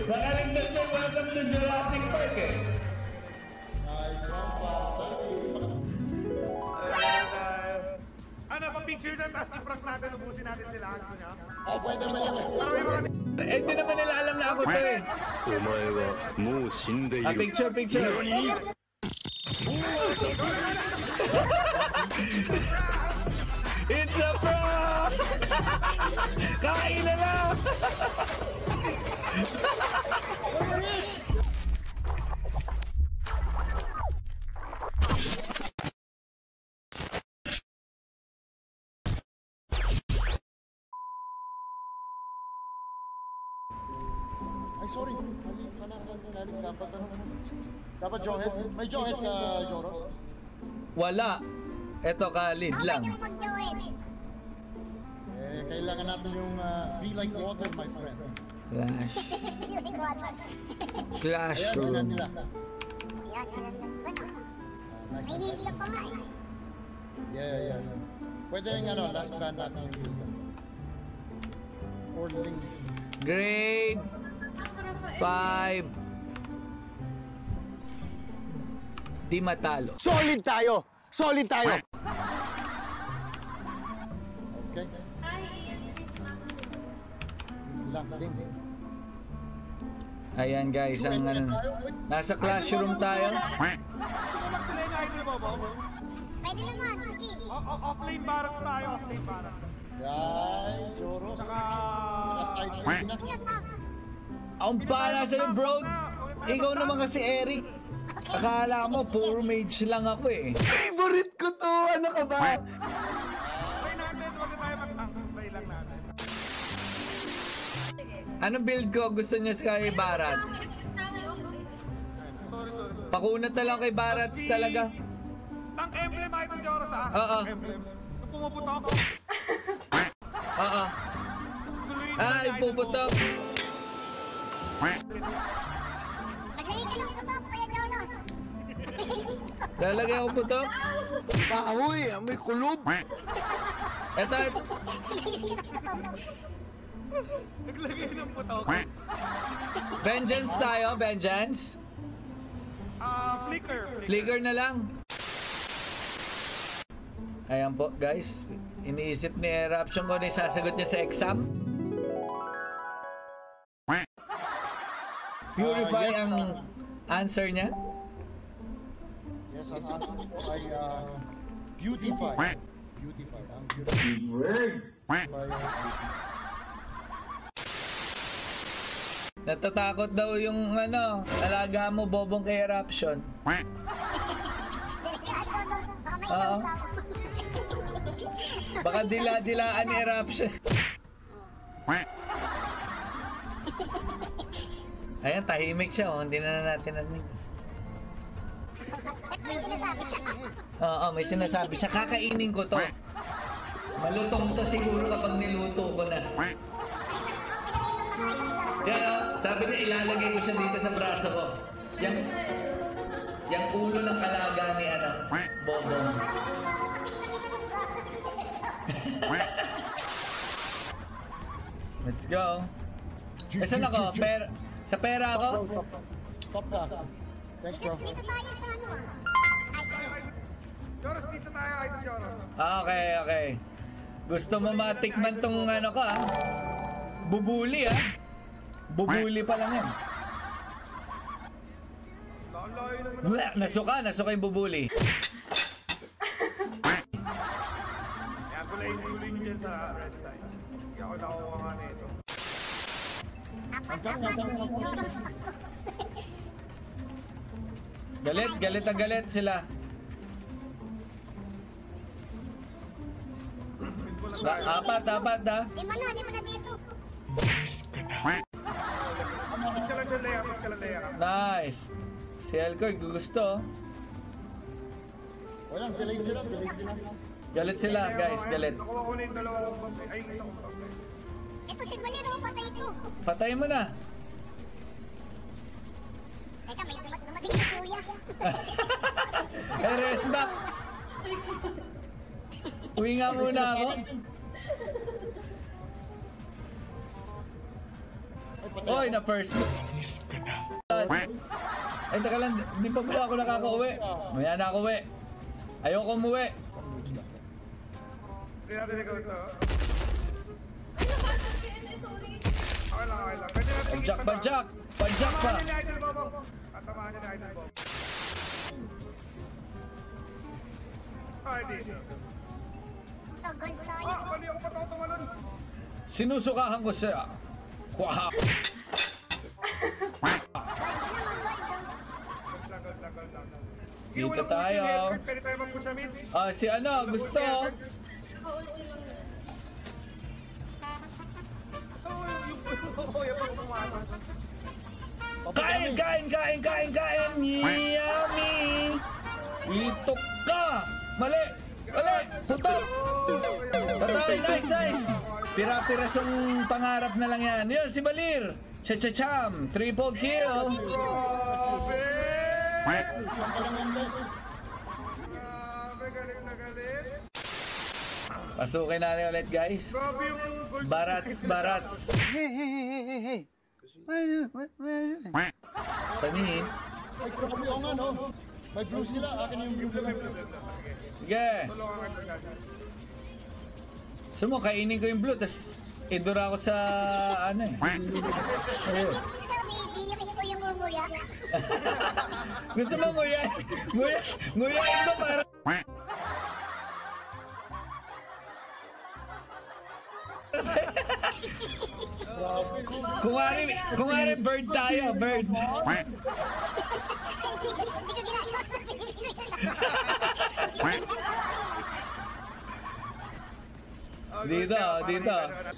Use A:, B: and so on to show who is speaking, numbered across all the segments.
A: Nakaligtas na welcome to Jurassic Park eh.
B: Nice one, Pops.
C: Ano, pa-picture na, tapos i-prank natin, ubusin natin sila. Gusto niya?
B: Oh, pwede.
A: Eh, di naman nila alam na ako to eh. Picture. It's a prank! Kain na lang!
B: Ay, sorry. Dapat Jawhead. May Jawhead ka, Joros?
A: Wala. Eto Khalid lang.
B: Eh, kailangan natin yung be like water, my friend.
A: Classroom.
B: Ayan, nila.
D: May hihila pa nga eh.
B: Yeah. Pwede yung last band natin yung hihila. Or link.
A: Grade 5. Di matalo.
E: Solid tayo!
B: Okay? Link.
A: Ayan guys, ang nasa classroom tayo.
C: Sila yung idol mo ba?
D: Pwede naman, sige.
C: Offlane barracks tayo, offlane barracks.
B: Yay, Joros.
C: Saka...
B: Aside na.
A: Ang bala sa'yo bro. Ikaw naman kasi Eric. Akala mo puro mage lang ako eh. Favorite ko to. Ano ka ba?
C: Play natin, huwag na tayo mag-tank. Play lang natin.
A: Anong build ko? Gusto niya kay Barat?
C: Sorry.
A: Pakunat na lang kay Barat talaga.
C: Tank emblem, idol Joros ha?
A: Oo.
C: Tank emblem. Nung pumuputok.
A: Oo.
C: Tapos guluhin
A: Ay, puputok.
D: Maglagay ka ng putok, Kuya Jonos.
A: Lalagay ako putok.
E: Bahoy! May kulob!
A: Eto.
C: Naglagay ng putok.
A: Vengeance tayo. Vengeance.
C: Flicker
A: Na lang. Ayan po guys. Iniisip ni Eruption ko na sasagot niya sa exam. Purify ang answer niya.
B: Yes, ang answer ko ay beautify. Beautify. Ang beautify.
A: Natatakot daw yung alaga mo bobong kay Eruption.
D: Delikado, no? Baka may
A: Oo.
D: sausaw.
A: Baka dila-dilaan ni Eruption. Ayan, tahimik siya oh. Hindi na natin narinig.
D: May sinasabi siya.
A: Oo, may sinasabi siya. Kakainin ko to. Malutong to siguro kapag niluto ko na. Yan o, sabi niya ilalagay ko siya dito sa braso ko. Yang ulo ng alaga ni Bobong. Let's go. Saan ako? Sa pera ako?
B: Top ka. Thanks, bro.
D: Dito tayo sa ano ah. Ay, sorry.
C: Joros, dito tayo, idol Joros.
A: Okay. Gusto mo matikman tong ko Bubuli Bubuli pa lang yan.
C: Lalayo naman.
A: Nasuka yung bubuli.
C: Kaya gulay nyo dyan sa red side. Hindi ako nakuha nga nito.
D: Apat, Joros ako.
A: Galit sila. Apat ha.
D: Lima na dito.
C: Mas ka lang Leia.
A: Nice. Si Elcoy gusto.
B: Walang, delay sila.
A: Galit sila guys, galit.
C: Nakuha ko na yung dalawa kong bangkay. Ay, isa ko bangkay.
D: Ito si Valero, patay ito.
A: Patay mo na.
D: Teka, may dumating si Kuya.
A: Rest back. Uwi nga muna ako.
B: Ay, papatay
A: Oy,
B: ako.
A: na first. Ay, teka lang, di pa pala ako nakaka-uwi. Maya na ako uwi. Ayoko umuwi.
C: Hindi natin ikaw ito.
F: Ay, nabasag si SS, sorry.
C: Okay lang, okay lang. Pwede natin
A: Padjak, padjak. Padjak pa.
C: Tamahan niya ni Idol Bobo. At tamahan niya ni Idol Bobo. Ay, dito.
D: Tagal tayo.
C: Ah, mali ako pa tumalon.
A: Sinusukahan ko siya. Kwaha.
D: Gold naman, gold.
C: Tagal lang.
A: Dito tayo.
C: Pwede tayo mag-push sa mid.
A: Ah, si ano, gusto.
F: Naka-ulti lang yan.
C: Oo, yung pag-pumatas.
A: Kain, kain, kain, kain, kain. Yummy. Itok ka. Mali. Mali. Putok. Patay, nice, nice. Pira-pirasong pangarap na lang yan. Yun, si Balir. Cha-cha-cham. Triple kill.
C: Galing na galing.
A: Pasukin natin ulit, guys.
C: Grabe yung gold.
A: Barats, barats.
E: Hey.
A: Sanihin.
B: Ay, grabe ako nga, no? May blue sila, akin yung blue sila.
A: Sige. Gusto mo, kainin ko yung blue, tas idura ko sa ano eh. Ayun.
D: Iiyakin ko yung nguya.
A: Gusto mo nguya? Nguya ito para... Kung ari bird tayo, bird.
D: Hindi ko ginagawa.
A: Dito, dito.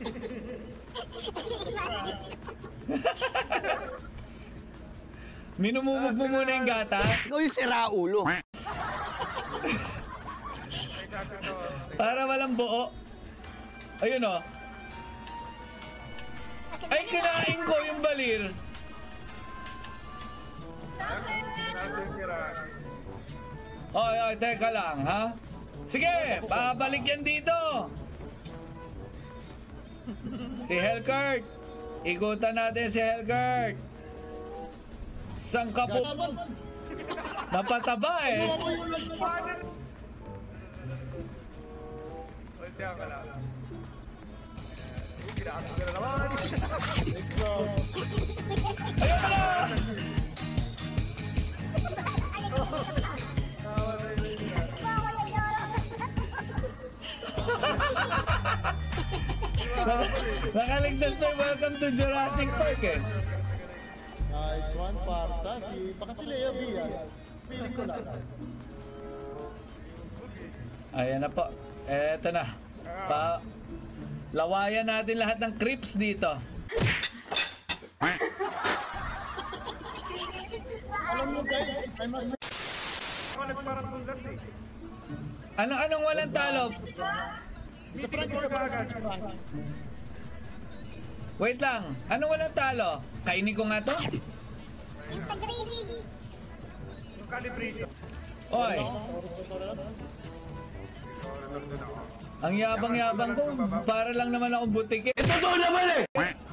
A: Minumumog mo muna yung gata
E: Ikaw yung siraulo.
A: para walang buo. Ayun o. Ay, kinain ko yung balir. Oy, oy, teka lang, ha? Sige, babalik yan dito. Si Hellcurt. Ikutan natin si Hellcurt. Sangka po. Napataba eh.
C: Ultihan ka lang. Kinakain ka na naman.
A: Ayun na! Nakaligtas na yung Welcome to Jurassic Park eh.
B: Nice one, Parsa. Baka si Lea B yan. Feeling ko lang.
A: Ayan na po. Eto na. Lawayan natin lahat ng creeps dito.
B: Alam mo guys, I must
C: Ako nagparang tundas eh.
A: Anong walang talo?
B: Sa prank ko agad.
A: Wait lang. Anong walang talo? Kainin ko nga to?
D: Yung sa gravy.
C: Yung calibration.
A: Oy. Ang yabang-yabang ko. Para lang naman akong butike. Ito to naman eh!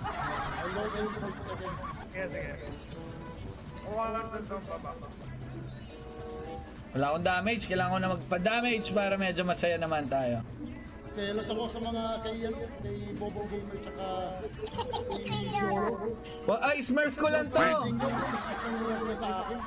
C: Sige. Kawalan doon sa baba.
A: Wala akong damage. Kailangan ko na magpa-damage para medyo masaya naman tayo.
B: Selos ako sa mga kay Bobo Gamer tsaka
D: Kay Joros.
A: Ay, Smurf ko lang to!
B: sa akin.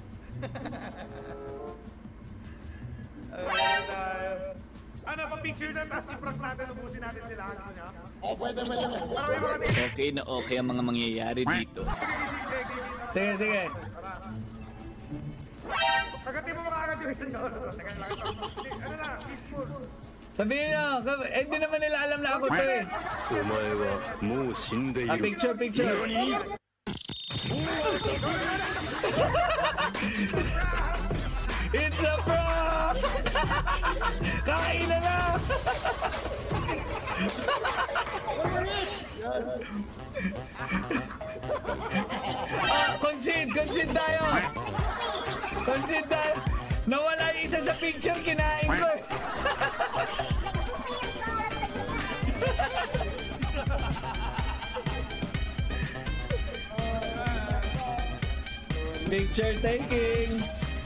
C: Ano, pa-picture na, tapos i-prank natin, ubusin natin sila. Ano niya?
B: Pwede.
C: Para may mga tingin.
E: Okay na okay ang mga mangyayari dito.
A: Sige, sige.
C: Kagatin mo mga agad yung yun. Teka lang. Ano na, peaceful.
A: Sabihin nyo, hindi naman nila alam na ako to eh.
G: お前はもう死んでい
A: Ah,
G: る。
A: picture, picture. It's a prank! Kain na lang! Concede tayo! Concede tayo! Nawala yung isa sa picture, kinain ko eh. Picture taking.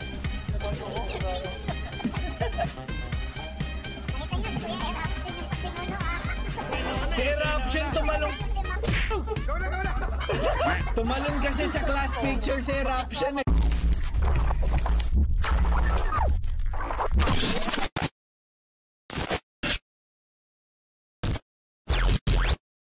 D: Nakita niyo si Kuya Eruption yung pasimuno ah.
A: Si Eruption tumalong.
C: Go na, go na!
A: Tumalon kasi sa class picture si Eruption eh.